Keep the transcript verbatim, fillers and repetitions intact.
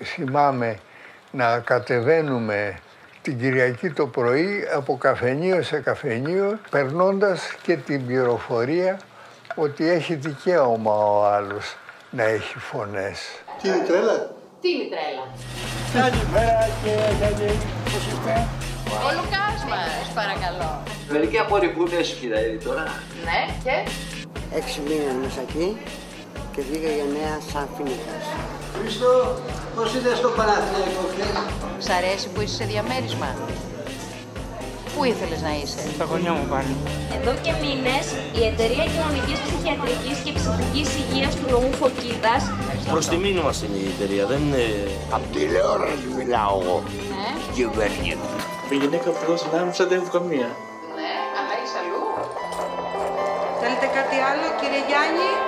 θυμάμαι να κατεβαίνουμε την Κυριακή το πρωί από καφενείο σε καφενείο, περνώντας και την πληροφορία ότι έχει δικαίωμα ο άλλος να έχει φωνές. Τι είναι τρέλα? Τι είναι τρέλα? Καλημέρα και Γιάννη, πώς είστε? Ο Λουκάς μας, παρακαλώ. Μερικοί απορριπούν έσχυρα τώρα. Ναι, και? Έξι μήνες μέσα εκεί και βγήκα για νέα σαν φοινικάς. Χρήστο, πώς είδες στο Παναθηναϊκό χθες? Σ' αρέσει που είσαι σε διαμέρισμα? Πού ήθελες να είσαι? Στα γωνιά μου πάλι. Εδώ και μήνες η Εταιρεία Κοινωνικής Ψυχιατρικής και Ψυχικής Υγείας του νομού Φωκίδας. Προς τιμήν μας είναι η εταιρεία, δεν είναι... Απ' τηλεόραση μιλάω εγώ. Ναι. Κυβέρνηση. Η γυναίκα που δώσει να άμεσα δεν έχω καμία. Ναι, αλλά είσαι αλλού. Θέλετε κάτι άλλο, κύριε Γιάννη?